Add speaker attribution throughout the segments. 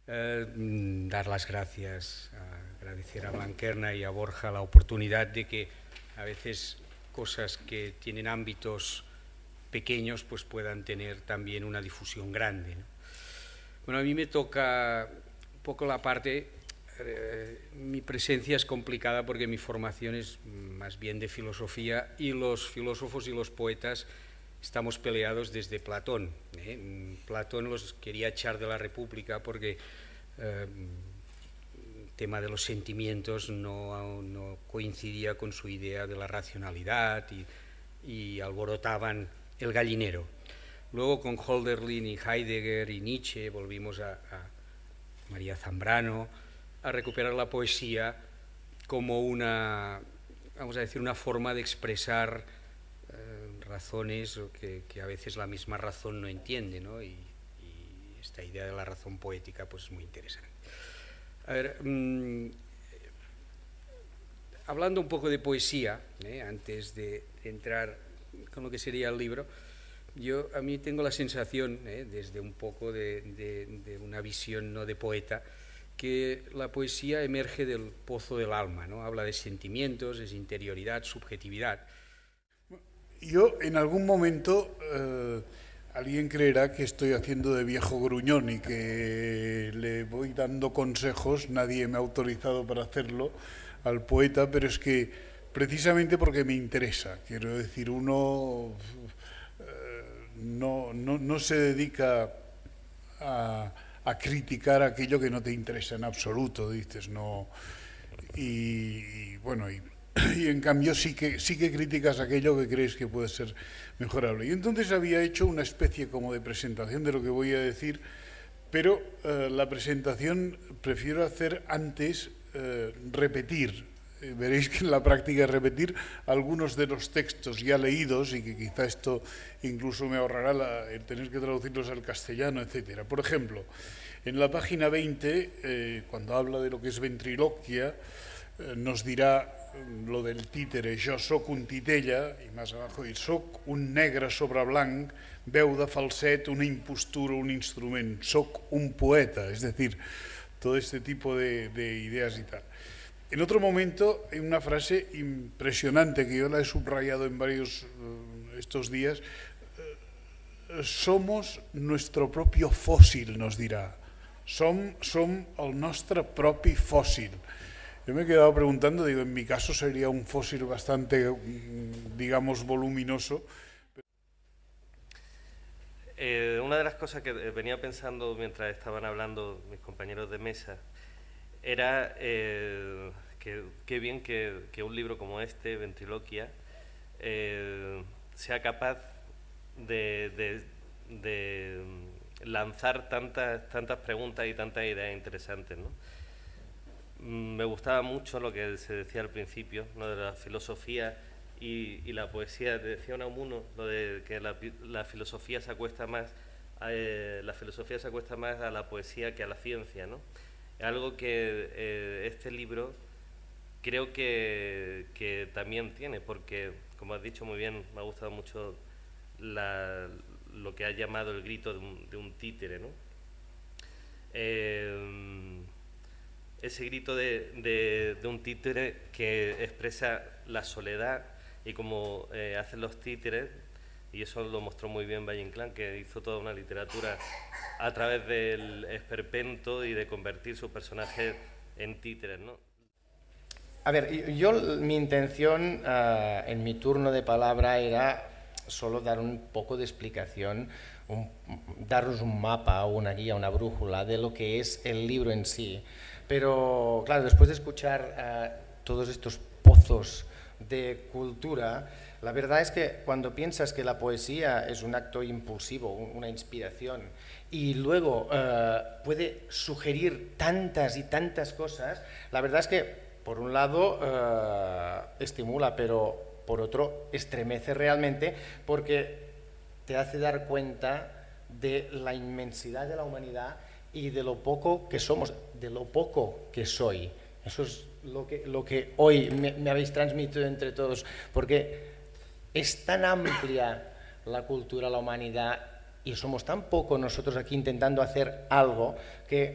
Speaker 1: Dar las gracias, agradecer a Blanquerna y a Borja la oportunidad de que a veces cosas que tienen ámbitos pequeños pues puedan tener también una difusión grande, ¿no? Bueno, a mí me toca un poco la parte, mi presencia es complicada porque mi formación es más bien de filosofía y los filósofos y los poetas estamos peleados desde Platón, ¿eh? Platón los quería echar de la República porque el tema de los sentimientos no coincidía con su idea de la racionalidad y alborotaban el gallinero. Luego con Hölderlin y Heidegger y Nietzsche volvimos a María Zambrano a recuperar la poesía como una, vamos a decir, una forma de expresar razones que a veces la misma razón no entiende, ¿no? Y esta idea de la razón poética pues es muy interesante. A ver, hablando un poco de poesía, antes de entrar con lo que sería el libro, a mí tengo la sensación, desde un poco de una visión no de poeta, que la poesía emerge del pozo del alma, ¿no? Habla de sentimientos, de interioridad, subjetividad.
Speaker 2: Yo en algún momento alguien creerá que estoy haciendo de viejo gruñón y que le voy dando consejos, nadie me ha autorizado para hacerlo al poeta, pero es que precisamente porque me interesa, quiero decir, uno no se dedica a, a criticar aquello que no te interesa en absoluto, dices, no. Y bueno, y en cambio sí que criticas aquello que crees que puede ser mejorable. Y entonces había hecho una especie como de presentación de lo que voy a decir, pero la presentación prefiero hacer antes repetir. Veréis que en la práctica es repetir algunos de los textos ya leídos y que quizá esto incluso me ahorrará el tener que traducirlos al castellano, etcétera. Por ejemplo, en la página 20, cuando habla de lo que es ventriloquia, nos dirá lo del títere, jo sóc un titella, y más abajo, y sóc un negre sobre blanc, veu de falset, una impostura, un instrument, sóc un poeta, es decir, todo este tipo de ideas y tal. En otro momento, hay una frase impresionante que yo la he subrayado en varios estos días, somos nuestro propio fósil, nos dirá. Som el nostre propi fósil. Yo me he quedado preguntando, digo, en mi caso sería un fósil bastante, digamos, voluminoso.
Speaker 3: Una de las cosas que venía pensando mientras estaban hablando mis compañeros de mesa era que qué bien que un libro como este, Ventriloquia, sea capaz de lanzar tantas preguntas y tantas ideas interesantes, ¿no? Me gustaba mucho lo que se decía al principio, ¿no? De la filosofía y la poesía. Decía Unamuno lo de que la filosofía se acuesta más a la poesía que a la ciencia, ¿no? Es algo que este libro creo que también tiene, porque, como has dicho muy bien, me ha gustado mucho lo que has llamado el grito de un títere, ¿no? Ese grito de un títere que expresa la soledad y como hacen los títeres, y eso lo mostró muy bien Valle Inclán, que hizo toda una literatura a través del esperpento y de convertir sus personajes en títeres, ¿no?
Speaker 4: A ver, yo mi intención en mi turno de palabra era solo dar un poco de explicación, daros un mapa, una guía, una brújula de lo que es el libro en sí. Pero claro, después de escuchar todos estos pozos de cultura, la verdad es que cuando piensas que la poesía es un acto impulsivo, una inspiración, y luego puede sugerir tantas y tantas cosas, la verdad es que por un lado estimula, pero por otro estremece realmente porque te hace dar cuenta de la inmensidad de la humanidad y de lo poco que somos, de lo poco que soy. Eso es lo que hoy me habéis transmitido entre todos, porque es tan amplia la cultura, la humanidad, y somos tan poco nosotros aquí intentando hacer algo que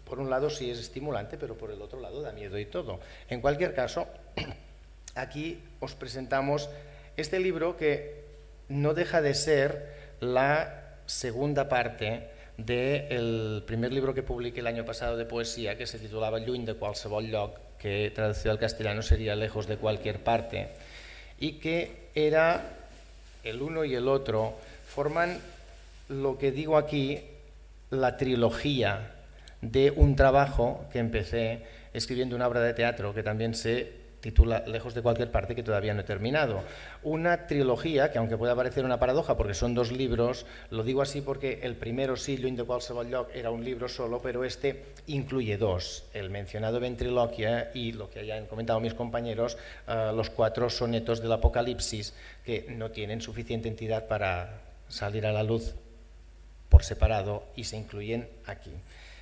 Speaker 4: por un lado sí es estimulante, pero por el otro lado da miedo y todo. En cualquier caso, aquí os presentamos este libro que no deja de ser la segunda parte del primer libro que publiqué el año pasado de poesía, que se titulaba Lluny de qualsevol lloc, que traducido al castellano sería Lejos de cualquier parte, y que era el uno y el otro, forman lo que digo aquí, la trilogía de un trabajo que empecé escribiendo una obra de teatro que también se titula Lejos de cualquier parte, que todavía no he terminado. Una trilogía que, aunque pueda parecer una paradoja porque son dos libros, lo digo así porque el primero, sí, Lluny de qualsevol lloc, era un libro solo, pero este incluye dos, el mencionado Ventriloquia y lo que ya han comentado mis compañeros, los 4 sonetos del Apocalipsis, que no tienen suficiente entidad para salir a la luz por separado y se incluyen aquí.